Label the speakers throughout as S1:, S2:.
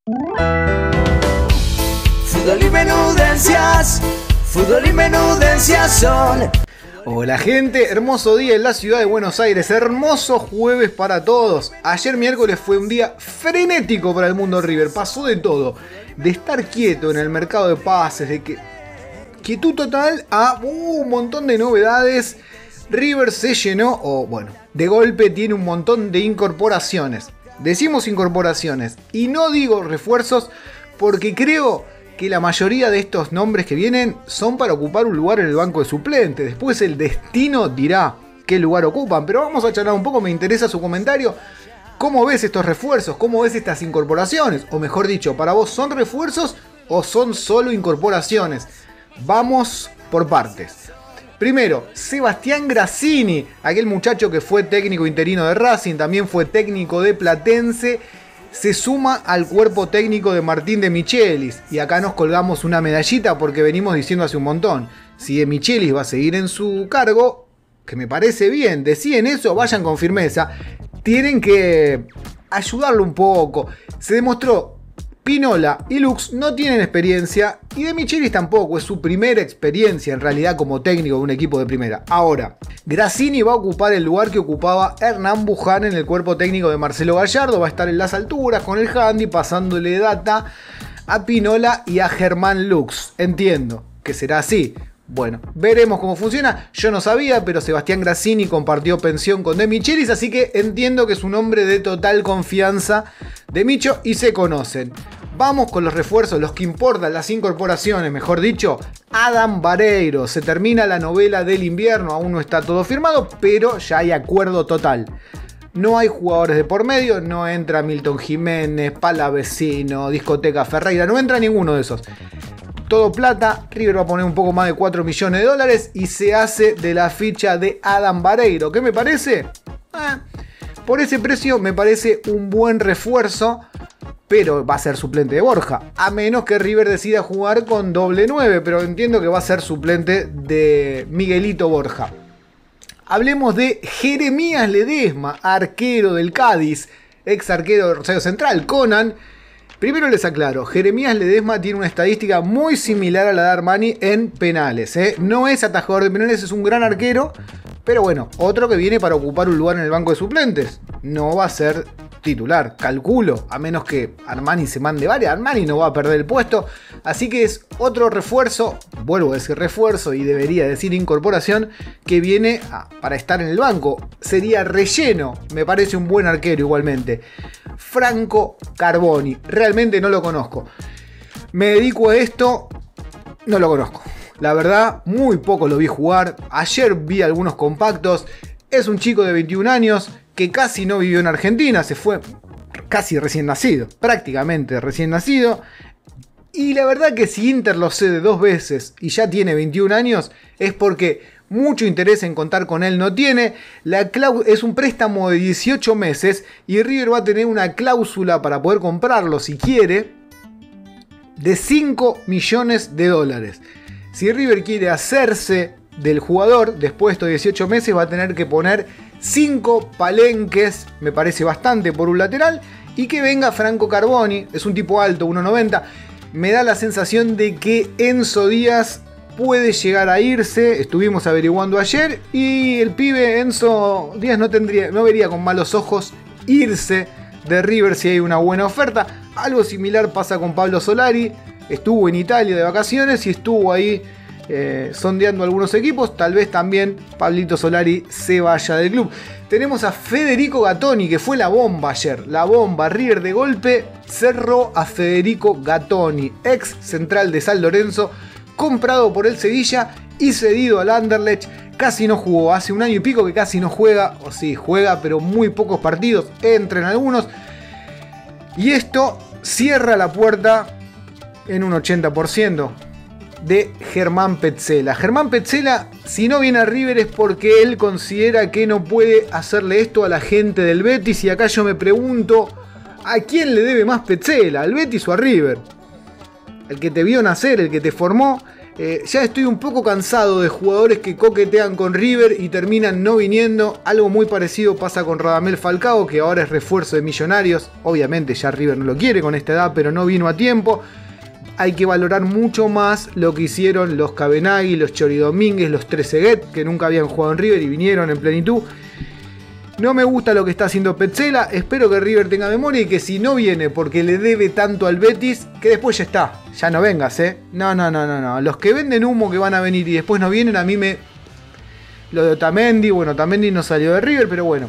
S1: Fútbol y menudencias son.
S2: Hola gente, hermoso día en la ciudad de Buenos Aires, hermoso jueves para todos. Ayer miércoles fue un día frenético para el mundo River, pasó de todo. De estar quieto en el mercado de pases, de quietud total a un montón de novedades. River se llenó, o bueno, de golpe tiene un montón de incorporaciones. Decimos incorporaciones y no digo refuerzos porque creo que la mayoría de estos nombres que vienen son para ocupar un lugar en el banco de suplentes. Después el destino dirá qué lugar ocupan, pero vamos a charlar un poco, me interesa su comentario. ¿Cómo ves estos refuerzos? ¿Cómo ves estas incorporaciones? O mejor dicho, ¿para vos son refuerzos o son solo incorporaciones? Vamos por partes. Primero, Sebastián Grassini, aquel muchacho que fue técnico interino de Racing, también fue técnico de Platense, se suma al cuerpo técnico de Martín de Michelis. Y acá nos colgamos una medallita porque venimos diciendo hace un montón. Si de Michelis va a seguir en su cargo, que me parece bien, deciden eso, vayan con firmeza. Tienen que ayudarlo un poco. Se demostró, Pinola y Lux no tienen experiencia y de Michelis tampoco, es su primera experiencia en realidad como técnico de un equipo de primera. Ahora, Grassini va a ocupar el lugar que ocupaba Hernán Buján en el cuerpo técnico de Marcelo Gallardo, va a estar en las alturas con el handy pasándole data a Pinola y a Germán Lux. Entiendo que será así. Bueno, veremos cómo funciona. Yo no sabía, pero Sebastián Grassini compartió pensión con De Michelis, así que entiendo que es un hombre de total confianza de Micho y se conocen. Vamos con los refuerzos, los que importan, las incorporaciones, mejor dicho. Adam Vareiro, se termina la novela del invierno, aún no está todo firmado, pero ya hay acuerdo total. No hay jugadores de por medio, no entra Milton Jiménez, Palavecino, Discoteca Ferreira, no entra ninguno de esos. Todo plata, River va a poner un poco más de 4 millones de dólares y se hace de la ficha de Adam Vareiro. ¿Qué me parece? Por ese precio me parece un buen refuerzo, pero va a ser suplente de Borja. A menos que River decida jugar con doble 9, pero entiendo que va a ser suplente de Miguelito Borja. Hablemos de Jeremías Ledesma, arquero del Cádiz, ex arquero de Rosario Central, Conan. Primero les aclaro, Jeremías Ledesma tiene una estadística muy similar a la de Armani en penales. No es atajador de penales, es un gran arquero, pero bueno, otro que viene para ocupar un lugar en el banco de suplentes. No va a ser titular, calculo, a menos que Armani se mande varias. Armani no va a perder el puesto, así que es otro refuerzo, vuelvo a decir refuerzo y debería decir incorporación, que viene para estar en el banco. Sería relleno, me parece un buen arquero igualmente. Franco Carboni, realmente no lo conozco. Me dedico a esto, no lo conozco. La verdad, muy poco lo vi jugar. Ayer vi algunos compactos. Es un chico de 21 años que casi no vivió en Argentina. Se fue casi recién nacido, prácticamente recién nacido. Y la verdad que si Inter lo cede 2 veces y ya tiene 21 años, es porque mucho interés en contar con él no tiene. Es un préstamo de 18 meses y River va a tener una cláusula para poder comprarlo si quiere de 5 millones de dólares. Si River quiere hacerse del jugador después de estos 18 meses va a tener que poner 5 palenques, me parece bastante por un lateral, y que venga Franco Carboni, es un tipo alto, 1.90. Me da la sensación de que Enzo Díaz puede llegar a irse, estuvimos averiguando ayer, y el pibe Enzo Díaz no vería con malos ojos irse de River si hay una buena oferta. Algo similar pasa con Pablo Solari, estuvo en Italia de vacaciones y estuvo ahí sondeando algunos equipos. Tal vez también Pablito Solari se vaya del club. Tenemos a Federico Gattoni, que fue la bomba ayer, la bomba. River de golpe cerró a Federico Gattoni, ex central de San Lorenzo, comprado por el Sevilla y cedido al Anderlecht. Casi no jugó, hace un año y pico que casi no juega, o sí, juega pero muy pocos partidos, entra en algunos. Y esto cierra la puerta en un 80% de Germán Petzela. Germán Petzela, si no viene a River es porque él considera que no puede hacerle esto a la gente del Betis. Y acá yo me pregunto, ¿a quién le debe más Petzela? ¿Al Betis o a River? El que te vio nacer, el que te formó, Ya estoy un poco cansado de jugadores que coquetean con River y terminan no viniendo. Algo muy parecido pasa con Radamel Falcao, que ahora es refuerzo de Millonarios. Obviamente ya River no lo quiere con esta edad, pero no vino a tiempo. Hay que valorar mucho más lo que hicieron los Cabenagui, los Chori Domínguez, los Trezeguet, que nunca habían jugado en River y vinieron en plenitud. No me gusta lo que está haciendo Petzela. Espero que River tenga memoria y que si no viene porque le debe tanto al Betis, que después ya está. Ya no vengas, No. Los que venden humo que van a venir y después no vienen, a mí me... Lo de Otamendi, bueno, Otamendi no salió de River, pero bueno.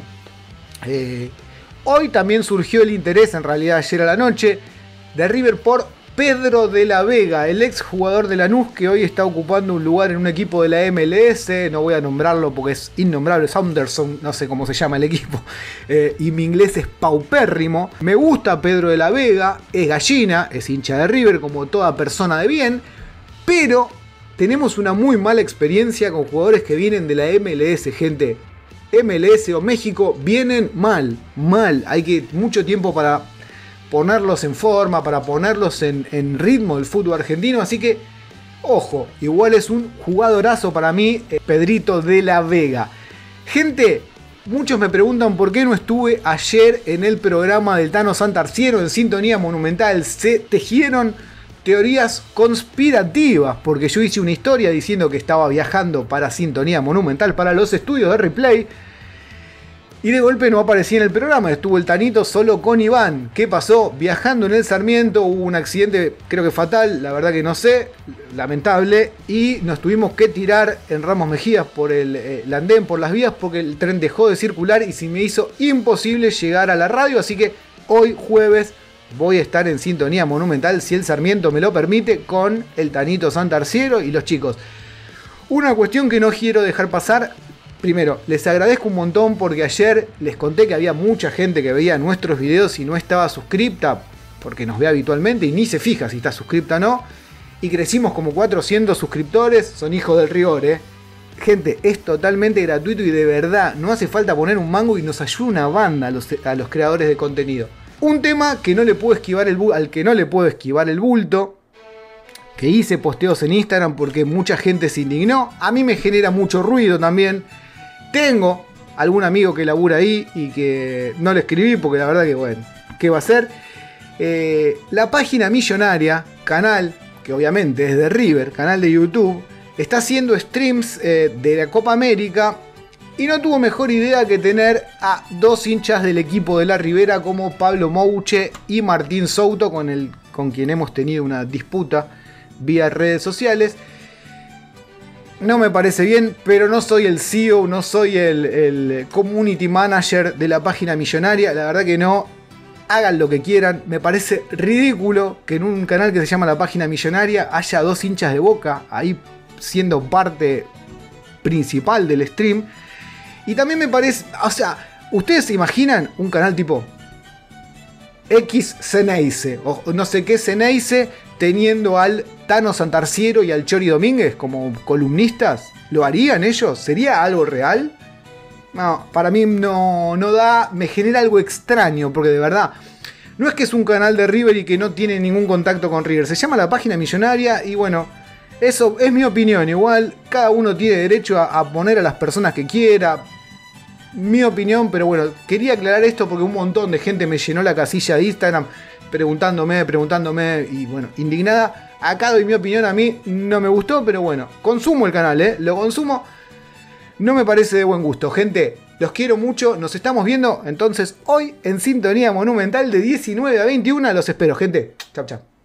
S2: Hoy también surgió el interés, en realidad ayer a la noche, de River por Pedro de la Vega, el ex jugador de Lanús que hoy está ocupando un lugar en un equipo de la MLS. No voy a nombrarlo porque es innombrable, Saunderson, no sé cómo se llama el equipo, y mi inglés es paupérrimo. Me gusta Pedro de la Vega, es gallina, es hincha de River como toda persona de bien, pero tenemos una muy mala experiencia con jugadores que vienen de la MLS, gente. MLS o México vienen mal, hay que mucho tiempo para ponerlos en forma, para ponerlos en ritmo del fútbol argentino, así que ojo, igual es un jugadorazo para mí, Pedrito de la Vega. Gente, muchos me preguntan por qué no estuve ayer en el programa del Tano Santarciero en Sintonía Monumental. Se tejieron teorías conspirativas, porque yo hice una historia diciendo que estaba viajando para Sintonía Monumental, para los estudios de Replay, y de golpe no aparecía en el programa. Estuvo el Tanito solo con Iván. ¿Qué pasó? Viajando en el Sarmiento, hubo un accidente, creo que fatal, la verdad que no sé, lamentable, y nos tuvimos que tirar en Ramos Mejías por el andén, por las vías, porque el tren dejó de circular y se me hizo imposible llegar a la radio, así que hoy jueves voy a estar en Sintonía Monumental, si el Sarmiento me lo permite, con el Tanito Santarciero y los chicos. Una cuestión que no quiero dejar pasar. Primero, les agradezco un montón porque ayer les conté que había mucha gente que veía nuestros videos y no estaba suscripta, porque nos ve habitualmente y ni se fija si está suscripta o no. Y crecimos como 400 suscriptores, son hijos del rigor, Gente, es totalmente gratuito y de verdad, no hace falta poner un mango y nos ayuda una banda a los creadores de contenido. Un tema que no le puedo esquivar al que no le puedo esquivar el bulto, que hice posteos en Instagram porque mucha gente se indignó. A mí me genera mucho ruido también. Tengo algún amigo que labura ahí y que no le escribí porque la verdad que bueno, ¿qué va a hacer? La página millonaria, canal que obviamente es de River, canal de YouTube, está haciendo streams de la Copa América y no tuvo mejor idea que tener a dos hinchas del equipo de la Ribera como Pablo Mouche y Martín Souto, con quien hemos tenido una disputa vía redes sociales. No me parece bien, pero no soy el CEO, no soy el community manager de la página millonaria. La verdad que no. Hagan lo que quieran. Me parece ridículo que en un canal que se llama La Página Millonaria haya dos hinchas de Boca ahí siendo parte principal del stream. Y también me parece, o sea, ¿ustedes se imaginan un canal tipo X Ceneice o no sé qué Ceneice teniendo al Tano Santarciero y al Chori Domínguez como columnistas? ¿Lo harían ellos? ¿Sería algo real? No, para mí no da, me genera algo extraño, porque de verdad, no es que es un canal de River y que no tiene ningún contacto con River, se llama La Página Millonaria y bueno, eso es mi opinión, igual cada uno tiene derecho a poner a las personas que quiera, mi opinión, pero bueno, quería aclarar esto porque un montón de gente me llenó la casilla de Instagram preguntándome y bueno, indignada. Acá doy mi opinión, a mí no me gustó, pero bueno, consumo el canal, lo consumo. No me parece de buen gusto, gente. Los quiero mucho, nos estamos viendo entonces hoy en Sintonía Monumental de 19 a 21. Los espero, gente. Chau, chau.